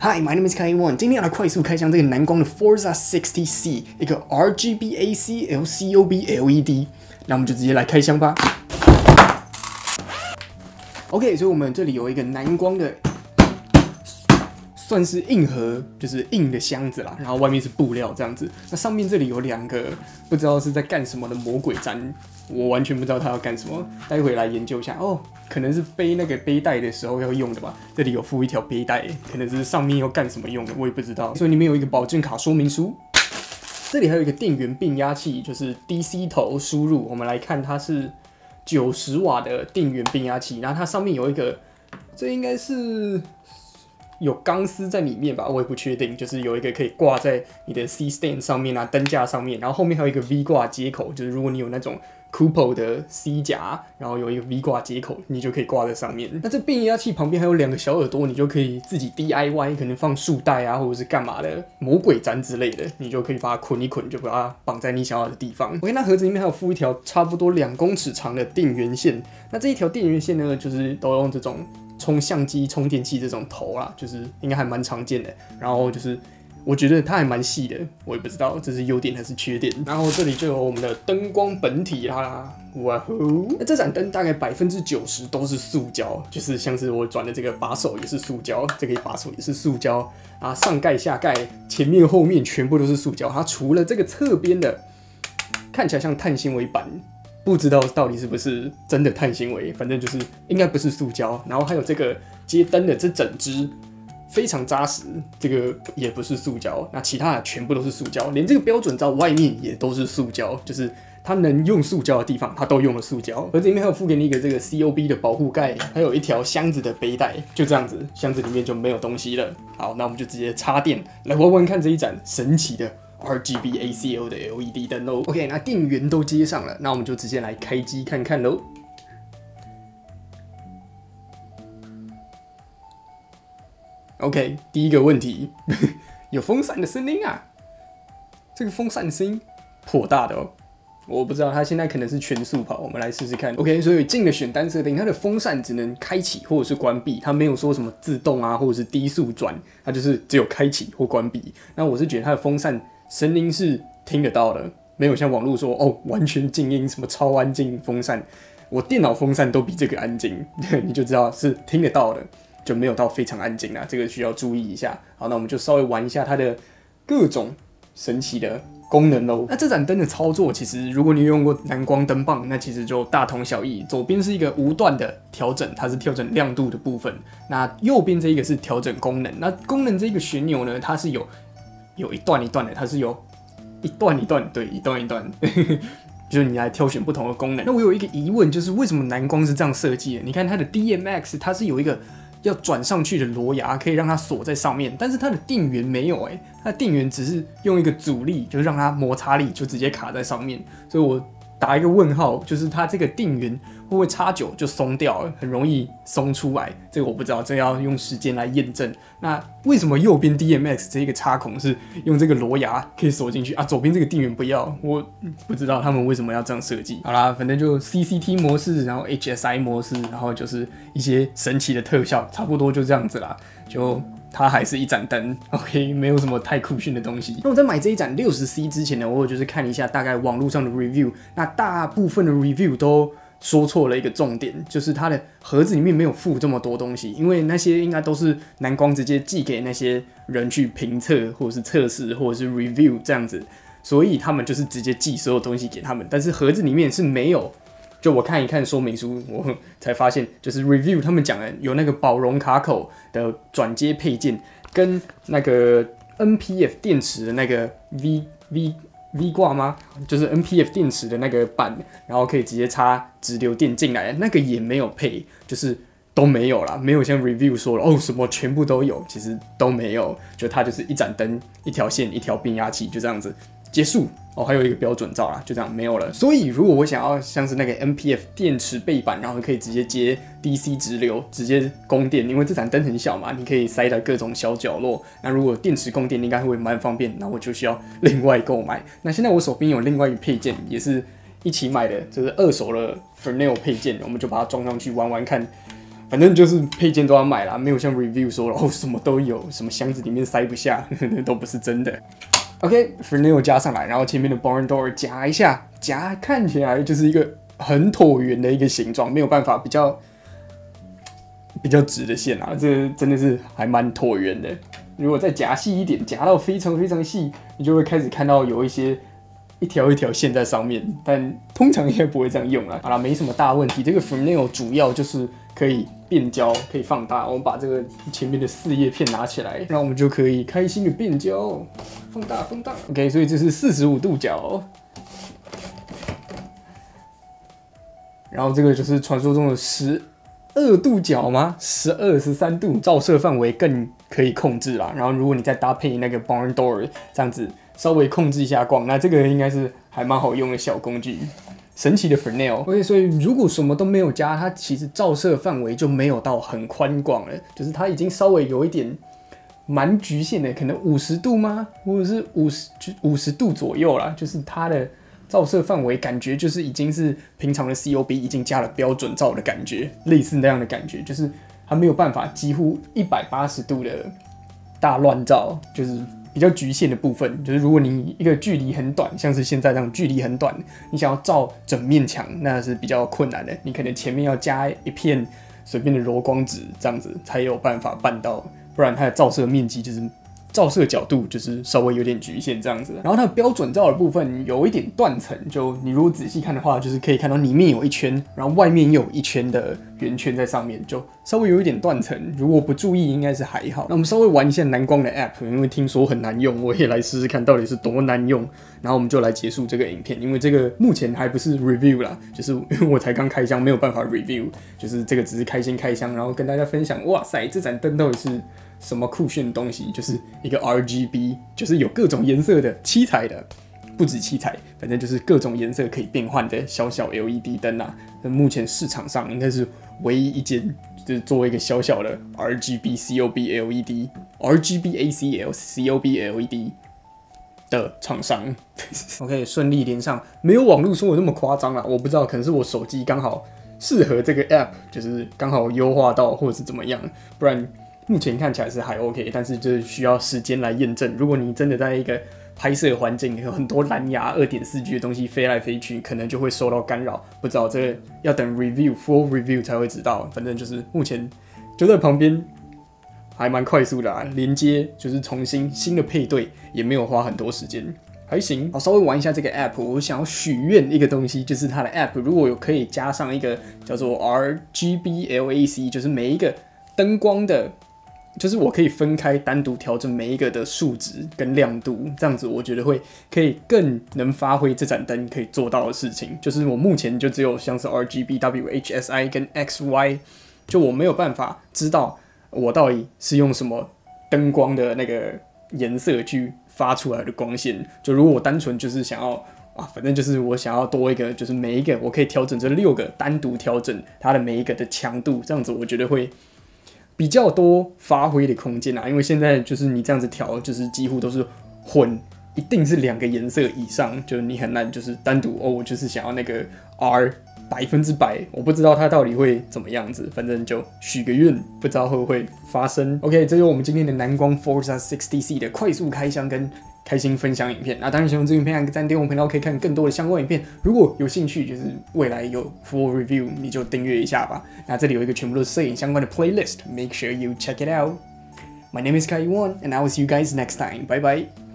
Hi, my name is Kai1。今天要来快速开箱这个蓝光的 Forza 60C， 一个 RGB AC LCOB LED。那我们就直接来开箱吧。OK， 所以我们这里有一个蓝光的，算是硬盒，就是硬的箱子啦，然后外面是布料这样子。那上面这里有两个不知道是在干什么的魔鬼毡，我完全不知道它要干什么，待会来研究一下哦。可能是背那个背带的时候要用的吧。这里有附一条背带，可能是上面要干什么用的，我也不知道。所以里面有一个保证卡说明书。这里还有一个电源变压器，就是 DC 头输入。我们来看，它是90瓦的电源变压器，然后它上面有一个，这应该是有钢丝在里面吧，我也不确定。就是有一个可以挂在你的 C stand 上面啊，灯架上面，然后后面还有一个 V 挂接口，就是如果你有那种 Coupo 的 C 夹，然后有一个 V 挂接口，你就可以挂在上面。那这变压器旁边还有两个小耳朵，你就可以自己 DIY， 可能放束带啊，或者是干嘛的魔鬼毡之类的，你就可以把它捆一捆，就把它绑在你想要的地方。OK， 那盒子里面还有附一条差不多2公尺长的电源线。那这一条电源线呢，就是都用这种充相机、充电器这种头啦，就是应该还蛮常见的。然后就是我觉得它还蛮细的，我也不知道这是优点还是缺点。然后这里就有我们的灯光本体啦，哇吼！那这盏灯大概90%都是塑胶，就是像是我转的这个把手也是塑胶，这个把手也是塑胶啊，上盖、下盖、前面、后面全部都是塑胶。它除了这个侧边的看起来像碳纤维板，不知道到底是不是真的碳纤维，反正就是应该不是塑胶。然后还有这个接灯的这整只。非常扎实，这个也不是塑胶，那其他的全部都是塑胶，连这个标准罩外面也都是塑胶，就是它能用塑胶的地方，它都用了塑胶。盒子里面还有附给你一个这个 COB 的保护盖，还有一条箱子的背带，就这样子，箱子里面就没有东西了。好，那我们就直接插电来玩玩看这一盏神奇的 RGB ACL 的 LED 灯喽。OK， 那电源都接上了，那我们就直接来开机看看喽。OK， 第一个问题，有风扇的声音啊！这个风扇的声音颇大的哦，我不知道它现在可能是全速跑，我们来试试看。OK， 所以进了选单设定，它的风扇只能开启或者是关闭，它没有说什么自动啊或者是低速转，它就是只有开启或关闭。那我是觉得它的风扇声音是听得到的，没有像网络说哦完全静音，什么超安静风扇，我电脑风扇都比这个安静，你就知道是听得到的。就没有到非常安静啦，这个需要注意一下。好，那我们就稍微玩一下它的各种神奇的功能喽。那这盏灯的操作，其实如果你有用过蓝光灯棒，那其实就大同小异。左边是一个无段的调整，它是调整亮度的部分。那右边这一个是调整功能。那功能这个旋钮呢，它是有一段一段的，它是有一段一段，对，一段一段。就是你来挑选不同的功能。那我有一个疑问，就是为什么蓝光是这样设计的？你看它的 DMX， 它是有一个要转上去的螺牙，可以让它锁在上面，但是它的电源没有它的电源只是用一个阻力，就是让它摩擦力就直接卡在上面，所以我打一个问号，就是它这个电源会不会插久就松掉了，很容易松出来，这个我不知道，这要用时间来验证。那为什么右边 DMX 这一个插孔是用这个螺牙可以锁进去啊？左边这个电源不要，我不知道他们为什么要这样设计。好啦，反正就 CCT 模式，然后 HSI 模式，然后就是一些神奇的特效，差不多就这样子啦。就它还是一盏灯 ，OK， 没有什么太酷炫的东西。那我在买这一盏60C 之前呢，我就是看一下大概网络上的 review， 那大部分的 review 都说错了一个重点，就是它的盒子里面没有附这么多东西，因为那些应该都是蓝光直接寄给那些人去评测或者是测试或者是 review 这样子，所以他们就是直接寄所有东西给他们，但是盒子里面是没有。就我看一看说明书，我才发现，就是 review 他们讲的有那个保容卡口的转接配件，跟那个 NPF 电池的那个 V 挂吗？就是 NPF 电池的那个板，然后可以直接插直流电进来，那个也没有配，就是都没有啦，没有像 review 说了哦什么全部都有，其实都没有，就它就是一盏灯、一条线、一条变压器，就这样子结束。哦，还有一个标准罩啦，就这样没有了。所以如果我想要像是那个 NPF 电池背板，然后可以直接接 DC 直流，直接供电，因为这盏灯很小嘛，你可以塞在各种小角落。那如果电池供电应该会蛮方便，那我就需要另外购买。那现在我手边有另外一个配件，也是一起买的，就是二手的 Fresnel 配件，我们就把它装上去玩玩看。 反正就是配件都要买啦，没有像 review 说了哦什么都有，什么箱子里面塞不下，都不是真的。OK，Fresnel 加上来，然后前面的 barn door 夹一下，夹看起来就是一个很椭圆的一个形状，没有办法比较直的线啊，这真的是还蛮椭圆的。如果再夹细一点，夹到非常非常细，你就会开始看到有一些一条一条线在上面，但通常应该不会这样用啦。好啦，没什么大问题。这个 Fresnel 主要就是可以变焦，可以放大。我们把这个前面的4叶片拿起来，然后我们就可以开心的变焦，放大放大。OK， 所以这是45度角。然后这个就是传说中的12度角吗？12、13度，照射范围更可以控制啦。然后如果你再搭配那个 barn door 这样子，稍微控制一下光，那这个应该是还蛮好用的小工具。神奇的 Fresnel。OK， 所以如果什么都没有加，它其实照射范围就没有到很宽广了，就是它已经稍微有一点蛮局限的，可能50度吗？或者是50度左右啦，就是它的照射范围感觉就是已经是平常的 COB 已经加了标准照的感觉，类似那样的感觉，就是它没有办法几乎180度的大乱照，就是比较局限的部分。就是如果你一个距离很短，像是现在这样距离很短，你想要照整面墙，那是比较困难的。你可能前面要加一片随便的柔光纸，这样子才有办法办到，不然它的照射面积就是照射角度就是稍微有点局限这样子。然后它的标准照的部分有一点断层，就你如果仔细看的话，就是可以看到里面有一圈，然后外面又有一圈的圆圈在上面，就稍微有一点断层。如果不注意，应该是还好。那我们稍微玩一下蓝光的 app， 因为听说很难用，我也来试试看到底是多难用。然后我们就来结束这个影片，因为这个目前还不是 review 啦，就是因为我才刚开箱，没有办法 review， 就是这个只是开心开箱，然后跟大家分享，哇塞，这盏灯到底是什么酷炫的东西？就是一个 RGB， 就是有各种颜色的七彩的，不止七彩，反正就是各种颜色可以变换的小小 LED 灯啊。目前市场上应该是唯一一间，就是作为一个小小的 RGB COB LED、RGB ACL COB LED 的厂商。OK， 顺利连上，没有网络说的那么夸张啦。我不知道，可能是我手机刚好适合这个 app， 就是刚好优化到，或者是怎么样，不然。目前看起来是还 OK， 但是这需要时间来验证。如果你真的在一个拍摄环境有很多蓝牙 2.4G 的东西飞来飞去，可能就会受到干扰。不知道这个要等 full review 才会知道。反正就是目前就在旁边，还蛮快速的啊。连接就是重新的配对，也没有花很多时间，还行。好，稍微玩一下这个 app， 我想要许愿一个东西，就是它的 app 如果有可以加上一个叫做 RGB LAC， 就是每一个灯光的。就是我可以分开单独调整每一个的数值跟亮度，这样子我觉得会可以更能发挥这盏灯可以做到的事情。就是我目前就只有像是 RGB、WHSI 跟 XY， 就我没有办法知道我到底是用什么灯光的那个颜色去发出来的光线。就如果我单纯就是想要反正就是我想要多一个，就是每一个我可以调整这6个，单独调整它的每一个的强度，这样子我觉得会比较多发挥的空间啊，因为现在就是你这样子调，就是几乎都是混，一定是2个颜色以上，就是你很难就是单独我就是想要那个 R 100%，我不知道它到底会怎么样子，反正就许个愿，不知道会不会发生。OK， 这就是我们今天的蓝光 Forza 60C 的快速开箱跟开心分享影片。那当然喜欢这影片，按个赞，订阅我们频道可以看更多的相关影片。如果有兴趣，就是未来有 full review， 你就订阅一下吧。那这里有一个全部都是摄影相关的 playlist，make sure you check it out. My name is Kai Yuan, and I will see you guys next time. Bye bye.